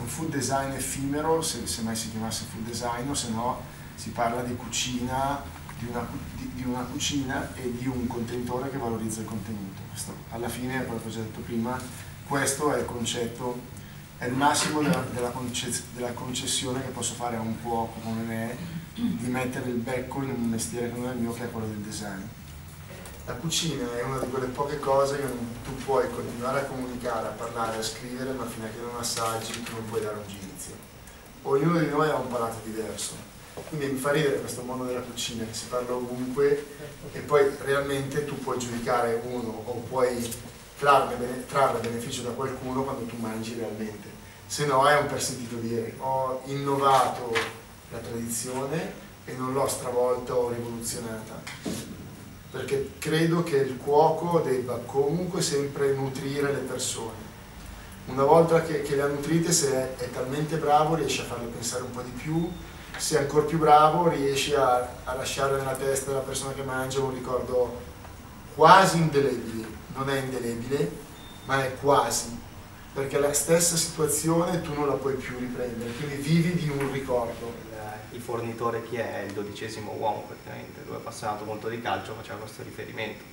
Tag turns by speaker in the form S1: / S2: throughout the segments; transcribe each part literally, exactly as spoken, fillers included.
S1: un food design effimero, se, se mai si chiamasse food design, o se no si parla di cucina, di una, di, di una cucina e di un contenitore che valorizza il contenuto. Questo, alla fine, quello che ho già detto prima, questo è il concetto, è il massimo della, della, conce, della concessione che posso fare a un cuoco come me, di mettere il becco in un mestiere che non è il mio, che è quello del design. La cucina è una di quelle poche cose che tu puoi continuare a comunicare, a parlare, a scrivere, ma fino a che non assaggi tu non puoi dare un giudizio. Ognuno di noi ha un palato diverso, quindi mi fa ridere questo mondo della cucina, che si parla ovunque e poi realmente tu puoi giudicare uno o puoi trarre, trarre beneficio da qualcuno quando tu mangi realmente. Se no è un per sentito dire: ho innovato la tradizione e non l'ho stravolta o rivoluzionata. Perché credo che il cuoco debba comunque sempre nutrire le persone. Una volta che, che le ha nutrite, se è, è talmente bravo, riesce a farle pensare un po' di più, se è ancora più bravo, riesce a, a lasciare nella testa della persona che mangia un ricordo quasi indelebile. Non è indelebile, ma è quasi, perché la stessa situazione tu non la puoi più riprendere, quindi vivi di un ricordo.
S2: Il fornitore chi è? Il dodicesimo uomo praticamente, lui è appassionato molto di calcio, faceva questo riferimento,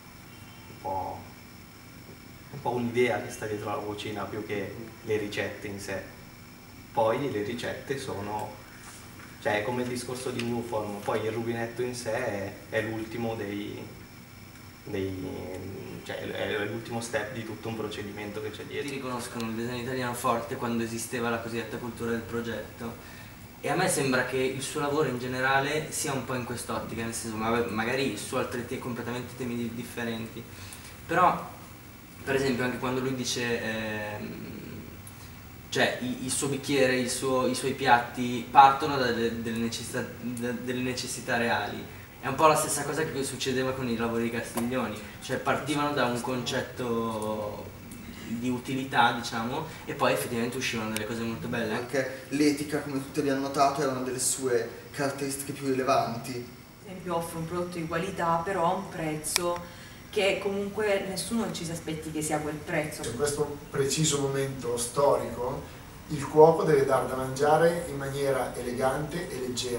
S2: un po', un po' un'idea che sta dietro la cucina più che le ricette in sé. Poi le ricette sono, cioè è come il discorso di Newform, poi il rubinetto in sé è, è l'ultimo dei, dei cioè è l'ultimo step di tutto un procedimento che c'è dietro.
S3: Ti riconoscono il design italiano forte quando esisteva la cosiddetta cultura del progetto. E a me sembra che il suo lavoro in generale sia un po' in quest'ottica, nel senso, magari su altri te completamente temi differenti, però per esempio anche quando lui dice ehm, cioè il, il suo bicchiere, il suo, i suoi piatti partono da delle, delle, necessità, da delle necessità reali. È un po' la stessa cosa che succedeva con i lavori di Castiglioni, cioè partivano da un concetto di utilità, diciamo, e poi effettivamente uscivano delle cose molto belle.
S4: Anche l'etica, come tutti abbiamo notato, era una delle sue caratteristiche più rilevanti.
S5: Ad esempio offre un prodotto di qualità, però a un prezzo che comunque nessuno ci si aspetti che sia quel prezzo.
S1: In questo preciso momento storico il cuoco deve dare da mangiare in maniera elegante e leggera.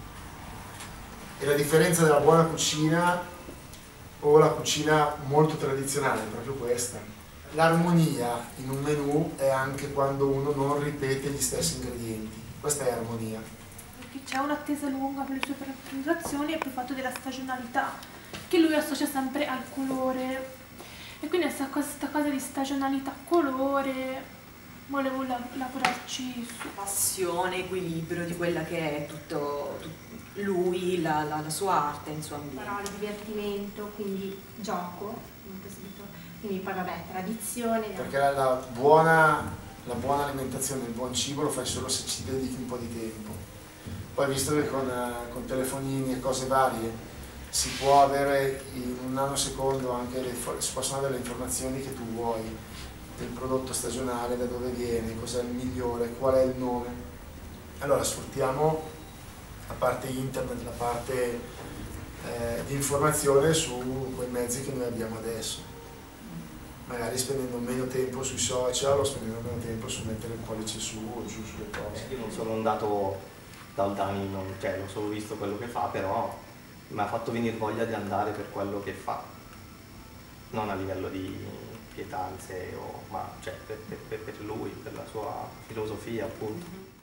S1: E la differenza della buona cucina o la cucina molto tradizionale è proprio questa. L'armonia in un menù è anche quando uno non ripete gli stessi ingredienti. Questa è armonia.
S6: Perché c'è un'attesa lunga per le sue presentazioni e poi il fatto della stagionalità, che lui associa sempre al colore. E quindi questa cosa, questa cosa di stagionalità, colore, volevo la lavorarci su.
S5: Passione, equilibrio di quella che è tutto, tutto lui, la, la, la sua arte, in suo ambiente.
S7: Parole, divertimento, quindi gioco. Quindi poi vabbè, tradizione.
S1: Perché la, la, buona, la buona alimentazione, il buon cibo lo fai solo se ci dedichi un po' di tempo. Poi visto che con, con telefonini e cose varie si può avere in un nanosecondo anche le, si possono avere le informazioni che tu vuoi del prodotto stagionale, da dove viene, cos'è il migliore, qual è il nome. Allora sfruttiamo la parte internet, la parte eh, di informazione su quei mezzi che noi abbiamo adesso. Magari spendendo meno tempo sui social o spendendo meno tempo su mettere il pollice su o giù sulle cose.
S2: Io non sono andato da Oldani, non, cioè ho solo visto quello che fa, però mi ha fatto venire voglia di andare per quello che fa, non a livello di pietanze, o, ma cioè per, per, per lui, per la sua filosofia appunto.